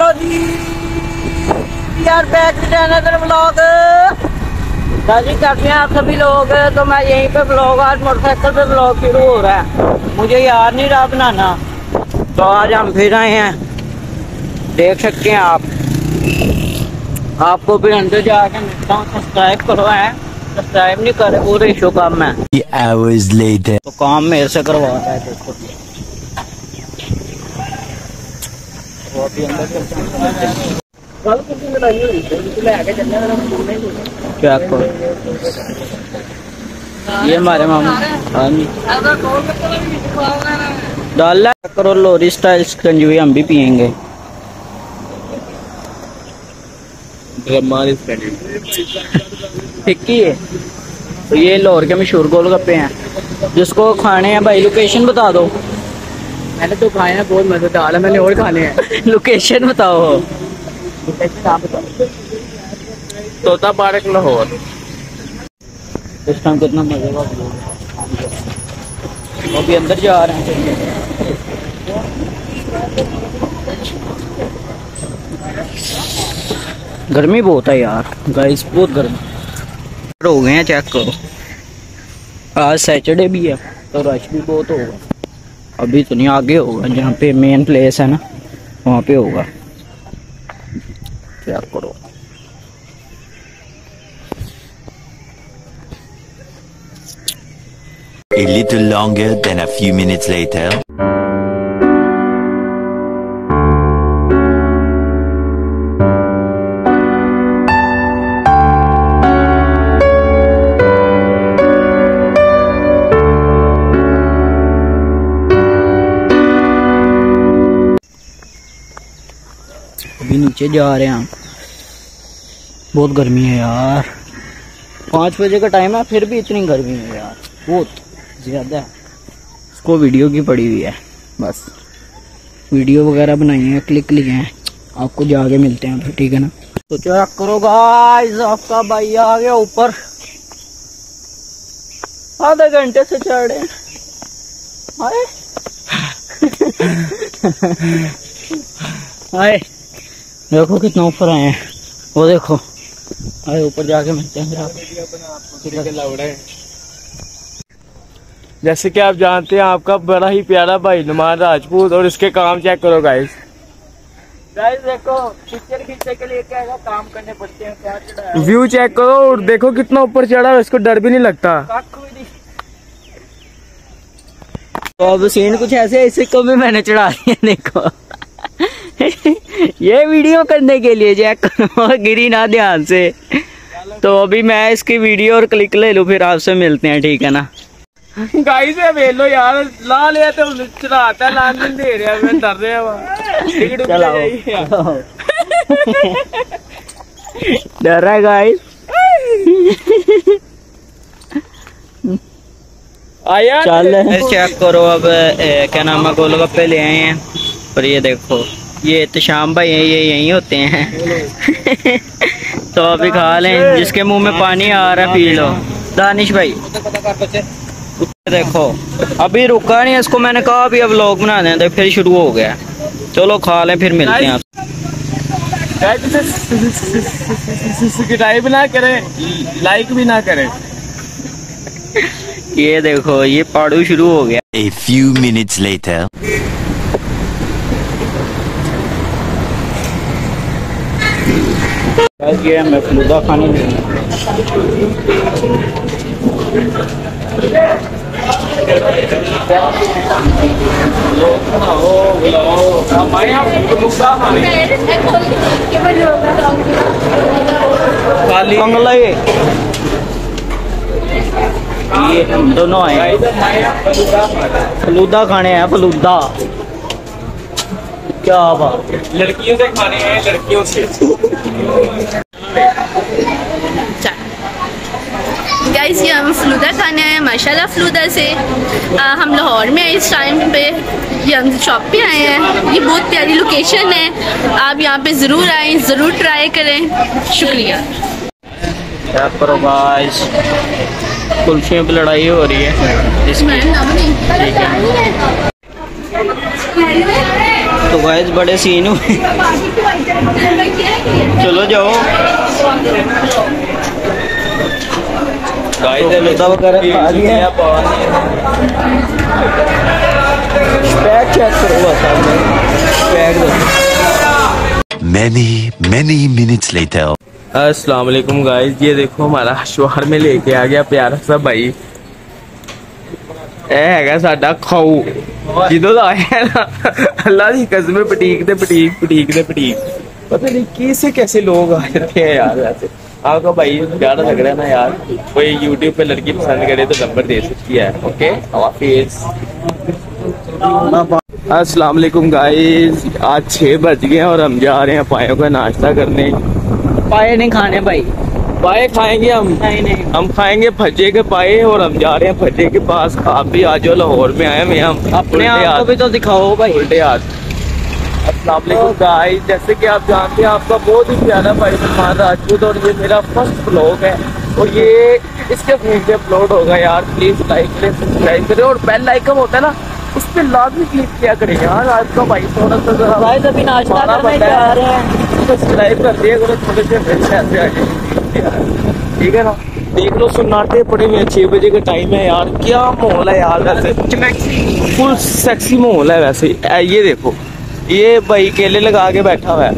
जी यार, back another vlog जी करते हैं आप सभी लोग। तो मैं यहीं पे ब्लॉग, आज मोटरसाइकिल पे ब्लॉग शुरू हो रहा है। मुझे याद नहीं रहा बनाना, तो आज हम फिर आए हैं। देख सकते हैं आप, आपको भी अंदर जाके मिलता हूँ। सब्सक्राइब करो है, सब्सक्राइब नहीं करे पूरे इशू काम है। तो काम मेरे से करवा रहा है। देखो वो अभी अंदर क्या करो, ये हमारे मामा डाल करो लोरी स्टाइल शिकंजी, हम भी पियेंगे। टिक्की है तो ये लाहौर के मशहूर गोलगप्पे हैं, जिसको खाने हैं भाई लोकेशन बता दो। मैंने तो खाए हैं, बहुत मजेदार है, मैंने और खाने हैं। लोकेशन बताओ। लोकेशन आप बताओ। तोता पार्क लाहौर। इस टाइम कितना मजे का अभी अंदर जा रहे हैं। गर्मी बहुत है यार गाइस, बहुत गर्मी हो गए हैं। चेक करो, आज सैटरडे भी है तो रश भी बहुत होगा। अभी तो नहीं, आगे होगा, जहाँ पे मेन प्लेस है ना वहाँ पे होगा। चेक करो, A little longer than a few minutes later. अभी नीचे जा रहे हैं हम। बहुत गर्मी है यार, 5 बजे का टाइम है, फिर भी इतनी गर्मी है यार, बहुत ज्यादा है। इसको वीडियो की पड़ी हुई है, बस वीडियो वगैरह बनाई है, क्लिक लिए हैं। आपको जाके मिलते हैं फिर, ठीक है ना। तो चेक करो गाइस, आपका भाई आ गया ऊपर। आधे घंटे से चढ़े हाय हाय, देखो कितना ऊपर आए हैं, वो देखो। आए ऊपर जाके मिलते हैं फिर। जैसे कि आप जानते हैं, आपका बड़ा ही प्यारा भाई नुमान राजपूत, और इसके काम चेक करो गाइस। गाइस देखो, पिक्चर खींचने के लिए क्या काम करने पड़ते हैं, क्या चढ़ा है। व्यू चेक करो और देखो कितना ऊपर चढ़ा है, इसको डर भी नहीं लगता। तो अब सीन कुछ ऐसे, इसी को भी मैंने चढ़ा दिया देखो। ये वीडियो करने के लिए चेक करो, गिरी ना ध्यान से। तो अभी मैं इसकी वीडियो और क्लिक ले लूं, फिर आपसे मिलते हैं, ठीक है ना। गाइस ये लो यार, ला लिया तो चढ़ाता है, लान नहीं दे रहा, मैं डर रहा हूँ। डर रहा है गाइस। आया चल चेक करो। अब क्या नाम है, गोलगप्पे ले आए हैं। और ये देखो, ये एहतशाम भाई हैं, ये यहीं होते हैं। तो अभी खा लें, जिसके मुंह में पानी आ रहा है पी लो। दानिश भाई देखो, अभी रुका नहीं, इसको मैंने कहा अभी अब व्लॉग बना दें, तो फिर शुरू हो गया। चलो खा लें, फिर मिलते हैं आप। सब्सक्राइब ना करें, लाइक भी ना करें। ये देखो, ये पाड़ू शुरू हो गया। A few minutes later. ये हमें फलूदा खाने बंगला। ये हम दोनों आए फलूदा खाने हैं, फलूदा। क्या बात, लड़कियों से खाने हैं, लड़कियों से। गाइस ये हमें फलूदा खाने आए हैं, माशाल्लाह फलूदा से। हम लाहौर में हैं इस टाइम पे, ये हम शॉप पे आए हैं। ये बहुत प्यारी लोकेशन है, आप यहाँ पे ज़रूर आएँ, ज़रूर ट्राई करें। शुक्रिया। चेक करो गाइस, कुल्फियों की लड़ाई हो रही है इसमें, ठीक है। तो गाइस बड़े सीन हुए। चलो जाओ गाइस वगैरह खा लिया। पैक चेक करो बस आपने पैक दो। Many minutes later. अस्सलाम वालेकुम गाइस, ये देखो हमारा शोहर में लेके आ गया प्यारा सा भाई। ਇਹ ਹੈਗਾ ਸਾਡਾ ਖਾਊ ਜਦੋਂ ਦਾ ਆਇਆ ना अल्लाह की कसम पटीक दे पटीक पता नहीं कैसे कैसे लोग आ जाते हैं यार। वैसे आपका भाई ज्यादा लग रहा है ना यार, कोई यूट्यूब पे लड़की पसंद करे तो नंबर दे सकती है। ओके हाफिज। अस्सलाम वालेकुम गाइस, आज 6 बज गए और हम जा रहे हैं पायों का नाश्ता करने। पाए नहीं खाने भाई, पाए खाएंगे हम। नहीं हम खाएंगे भज्जे के पाए और हम जा रहे हैं भज्जे के पास। आप भी आज जो लाहौर में आए हैं, हम अपने आप को भी तो दिखाओ भाई। उल्टे हाथ। अस्सलाम वालेकुम गाइस, जैसे कि आप जानते हैं आपका बहुत ही प्यारा भाई सलमान राजपूत और ये मेरा फर्स्ट व्लॉग है और ये इसके फोन पे अपलोड होगा यार। प्लीज लाइक करें, सब्सक्राइब करें और बेल आइकन होता है ना उस पर लाजमी क्लिक किया करें यार। आपका भाई थोड़ा सा गाइस अभी नाश्ता करने जा रहे हैं, सब्सक्राइब कर दिया करो, थोड़े से पैसे आते आ जाए ठीक है ना। देख लो सुनाते पड़े हुए 6 बजे का टाइम है यार। क्या माहौल है यार, वैसे फुल सेक्सी माहौल है वैसे। ये देखो ये भाई केले लगा के बैठा हुआ है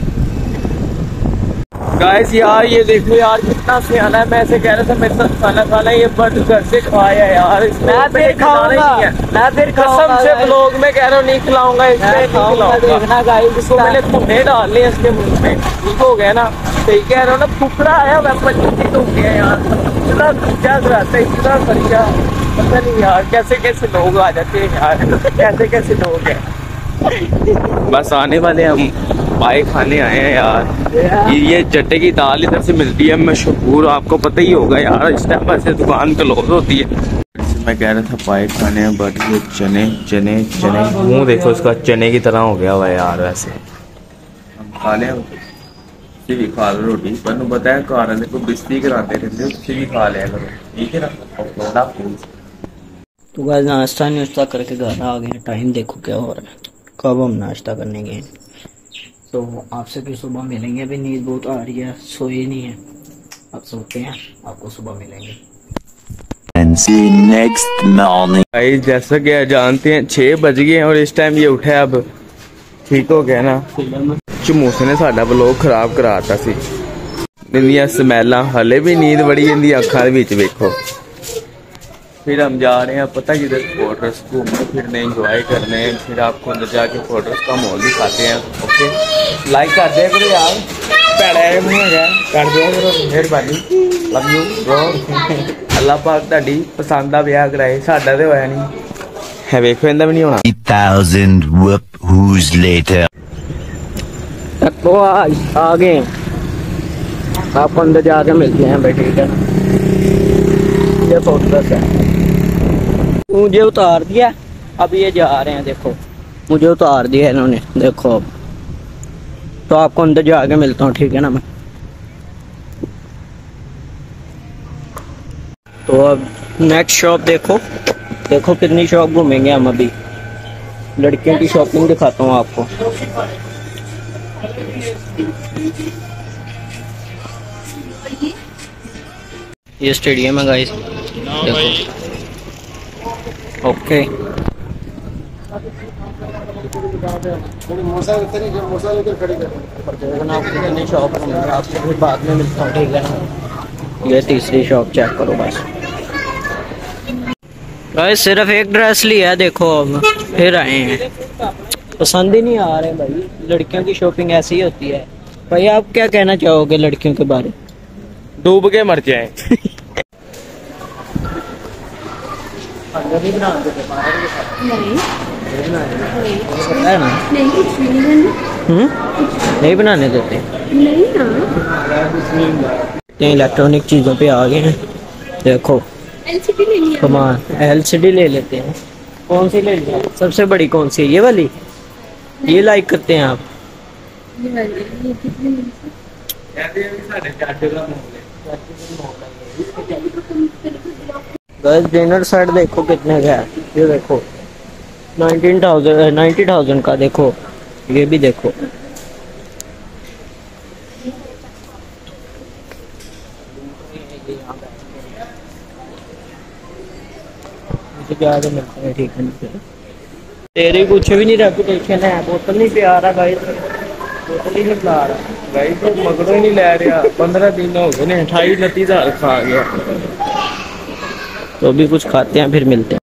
गाइस। यार ये देखो यार कितना सियाना है। मैं ऐसे कह रहा था मेरे साथ खाना खाना, ये बंद घर से खाया यार। मैं फिर खाऊंगा, मैं फिर कसम से ब्लॉग में कह रहा हूँ नहीं खिलाऊंगा, देखना गाइस। इसको मैंने भुने डाल लिए इसके मुंह में, ठीक हो गया ना। सही कह रहा हूँ ना, फुकरा आया मैं 25 हो गया यार। इतना खर्चा कराता है, इतना खर्चा, पता नहीं यार कैसे कैसे लोग आ जाते हैं यार। कैसे कैसे लोग हैं। बस आने वाले हम पाए खाने आए हैं यार। ये जट्टे की दाल इधर से मिलती है मशहूर, आपको पता ही होगा यार। इस टाइम वैसे दुकान क्लोज होती है। मैं कह रहा था पाए खाने हैं, बट ये चने चने चने मुँह देखो इसका चने की तरह हो गया हुआ यार। वैसे हम खा लें, भी खा लो रोटी, पर पता है कार वाले को बिस्ती कराते रहते हो, भी खा लिया करो ठीक है ना। तो गाइस नाश्ता नुश्ता करके घर आ गए। टाइम देखो क्या हो रहा है, कब हम नाश्ता करने गए। तो आपसे फिर सुबह मिलेंगे। अभी नींद बहुत आ रही है, सोए नहीं है, अब सोते हैं, आपको सुबह मिलेंगे। And see next morning. भाई जैसा कि आप जानते हैं 6 बज गए हैं और इस टाइम ये उठे अब ठीक हो गया ना। चमूसे ने साडा ब्लॉग खराब कराता सी। इंदियां स्मैलां हले भी नींद बड़ी इंदी अखां दे विच वेखो। फिर हम जा रहे हैं पता किधर, फोटोस घूमने फिरने एंजॉय करने। फिर आपको अंदर जाके फोटोस का माहौल दिखाते हैं। ओके लाइक कर दिया करो यार, भैड़ा मुँह है कर दिया करो, मेहरबानी। Love you bro. अल्लाह पाक तुहाडी पसंद दा विआह कराए, साडा ते होया नहीं है। वेखो इंदा भी नहीं होना। 1000 who's later. तो आ गए, आपको अंदर जाके मिलते हैं भाई ठीक है। ये फोटोस है, मुझे उतार दिया, अब ये जा रहे हैं। देखो मुझे उतार दिया इन्होंने, देखो अब तो आपको अंदर जाके मिलता हूँ ठीक है ना मैं। तो अब नेक्स्ट शॉप देखो, देखो कितनी शॉप घूमेंगे हम। अभी लड़कियों की शॉपिंग दिखाता हूँ आपको। ये स्टेडियम है गाइस, देखो। ओके आपसे फिर बाद में मिलता हूँ ठीक है ना। ये तीसरी शॉप चेक करो बस गाइस। सिर्फ एक ड्रेस लिया है, देखो अब फिर आए हैं। पसंद ही नहीं आ रहे भाई, लड़कियों की शॉपिंग ऐसी ही होती है। भाई आप क्या कहना चाहोगे लड़कियों के बारे में? डूब के मर जाए। नहीं बनाने देते, इलेक्ट्रॉनिक चीजों पे आ गए हैं। देखो कमान LCD ले लेते हैं। कौन सी ले लें, सबसे बड़ी कौन सी है? ये वाली, ये लाइक करते हैं आप? बस डिनर सेट देखो कितने का है। ये देखो 90,000 का। देखो ये भी देखो, मिलते हैं, ठीक है। तेरी कुछ भी नहीं रेपुटेशन है, बोतल नहीं पिया रहा गाइस, बोतल ही नहीं पिला रहा गाइस तो मगड़ों ही नहीं ले रहा। 15 दिन हो गए ने, 28-29 हज़ार खा गया। तो भी कुछ खाते हैं फिर मिलते हैं।